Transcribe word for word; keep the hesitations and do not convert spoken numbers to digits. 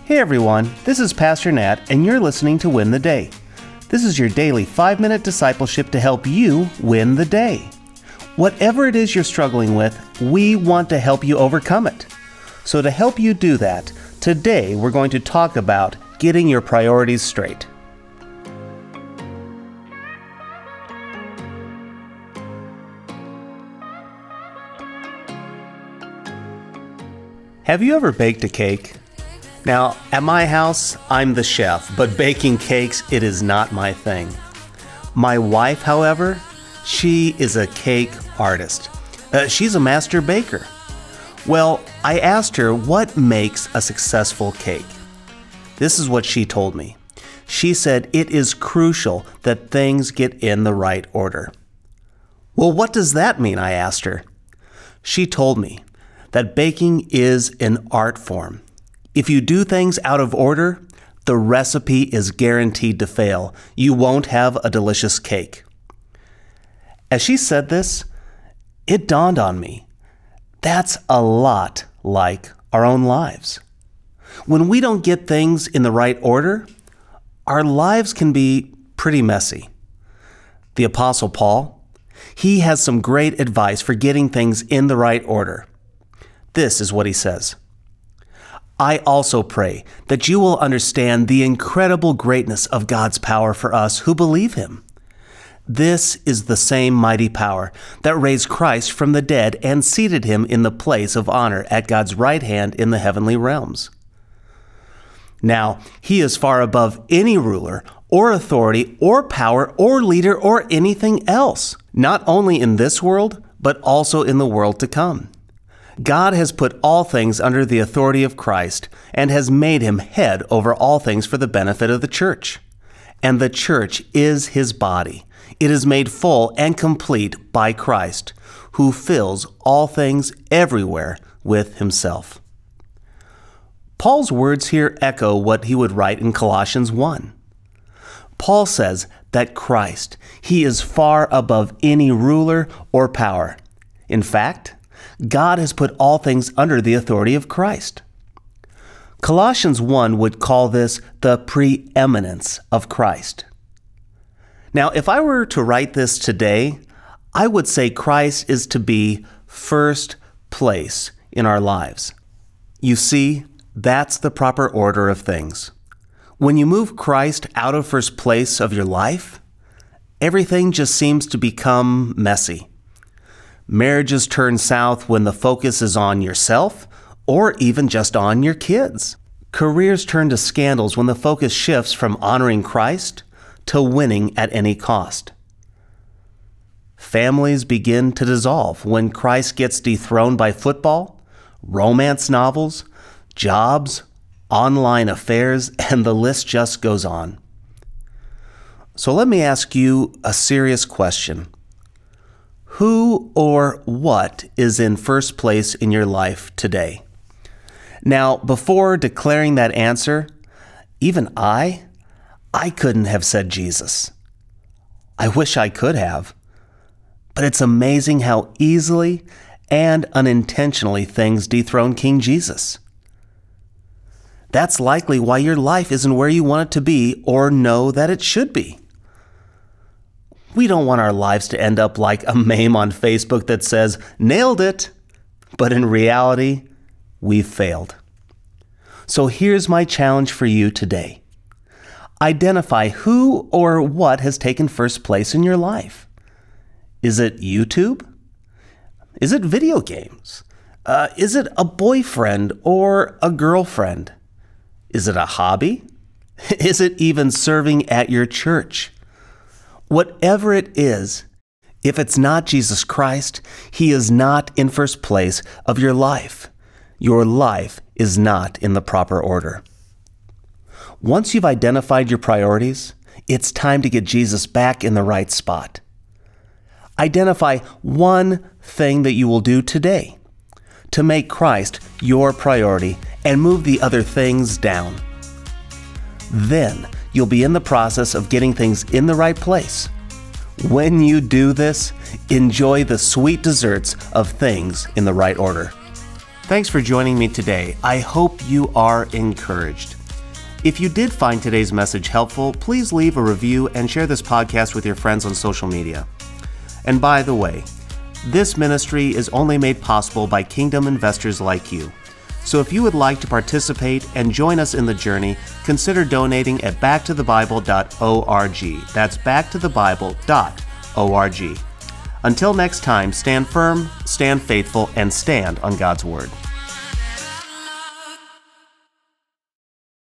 Hey everyone, this is Pastor Nat, and you're listening to Win the Day. This is your daily five-minute discipleship to help you win the day. Whatever it is you're struggling with, we want to help you overcome it. So to help you do that, today we're going to talk about getting your priorities straight. Have you ever baked a cake? Now, at my house, I'm the chef, but baking cakes, it is not my thing. My wife, however, she is a cake artist. Uh, she's a master baker. Well, I asked her what makes a successful cake. This is what she told me. She said it is crucial that things get in the right order. Well, what does that mean? I asked her. She told me that baking is an art form. If you do things out of order, the recipe is guaranteed to fail. You won't have a delicious cake. As she said this, it dawned on me. That's a lot like our own lives. When we don't get things in the right order, our lives can be pretty messy. The Apostle Paul, he has some great advice for getting things in the right order. This is what he says. I also pray that you will understand the incredible greatness of God's power for us who believe him. This is the same mighty power that raised Christ from the dead and seated him in the place of honor at God's right hand in the heavenly realms. Now, he is far above any ruler or authority or power or leader or anything else, not only in this world, but also in the world to come. God has put all things under the authority of Christ and has made him head over all things for the benefit of the church. And the church is his body. It is made full and complete by Christ, who fills all things everywhere with himself. Paul's words here echo what he would write in Colossians one. Paul says that Christ, he is far above any ruler or power. In fact, God has put all things under the authority of Christ. Colossians one would call this the preeminence of Christ. Now, if I were to write this today, I would say Christ is to be first place in our lives. You see, that's the proper order of things. When you move Christ out of first place of your life, everything just seems to become messy. Marriages turn south when the focus is on yourself or even just on your kids. Careers turn to scandals when the focus shifts from honoring Christ to winning at any cost. Families begin to dissolve when Christ gets dethroned by football, romance novels, jobs, online affairs, and the list just goes on. So let me ask you a serious question. Who or what is in first place in your life today? Now, before declaring that answer, even I, I couldn't have said Jesus. I wish I could have. But it's amazing how easily and unintentionally things dethrone King Jesus. That's likely why your life isn't where you want it to be or know that it should be. We don't want our lives to end up like a meme on Facebook that says, "Nailed it," but in reality, we've failed. So here's my challenge for you today. Identify who or what has taken first place in your life. Is it YouTube? Is it video games? Uh, is it a boyfriend or a girlfriend? Is it a hobby? Is it even serving at your church? Whatever it is, if it's not Jesus Christ, he is not in first place of your life. Your life is not in the proper order. Once you've identified your priorities, it's time to get Jesus back in the right spot. Identify one thing that you will do today to make Christ your priority and move the other things down. Then you'll be in the process of getting things in the right place. When you do this, enjoy the sweet desserts of things in the right order. Thanks for joining me today. I hope you are encouraged. If you did find today's message helpful, please leave a review and share this podcast with your friends on social media. And by the way, this ministry is only made possible by kingdom investors like you. So if you would like to participate and join us in the journey, consider donating at back to the bible dot org. That's back to the bible dot org. Until next time, stand firm, stand faithful, and stand on God's Word.